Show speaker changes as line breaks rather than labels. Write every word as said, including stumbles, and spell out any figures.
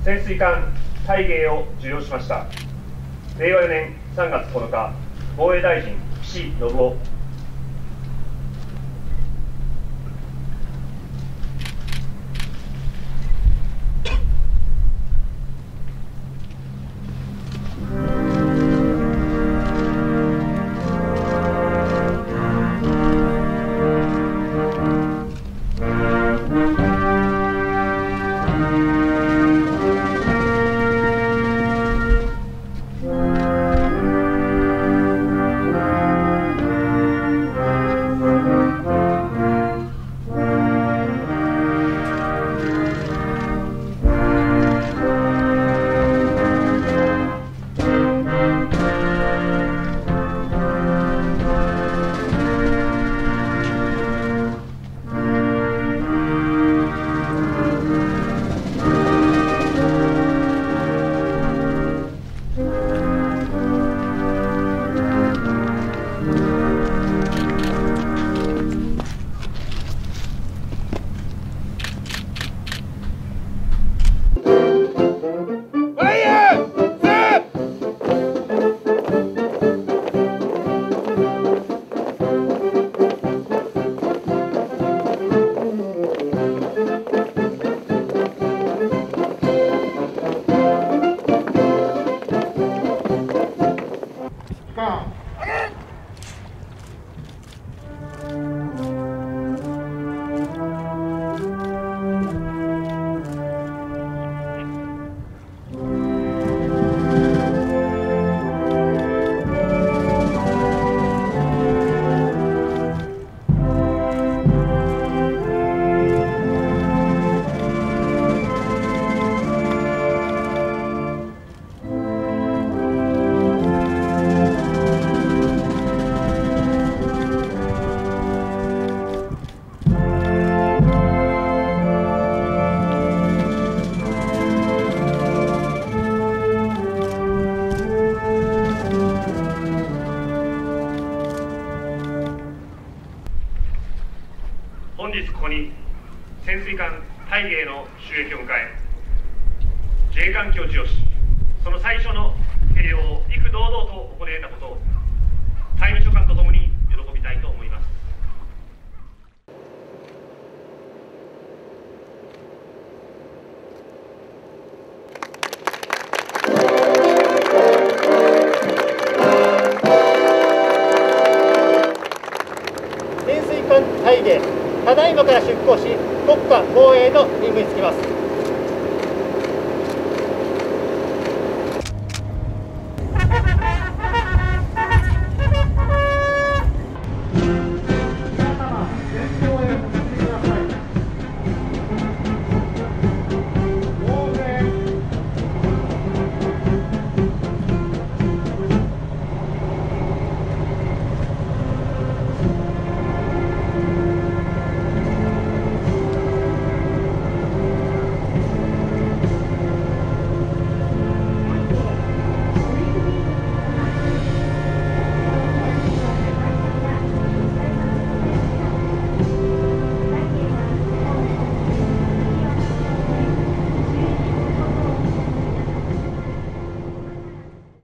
潜水艦大芸を受領しました。れいわよねんさんがつここのか、防衛大臣岸信夫。本日ここに潜水艦大芸の就役を迎え、自衛艦旗を授与し、その最初の掲揚を幾堂々と行えたことをタイム書官とともに喜びたいと思います。
潜水艦大芸、ただいまから出港し、国家防衛の任務に就きます。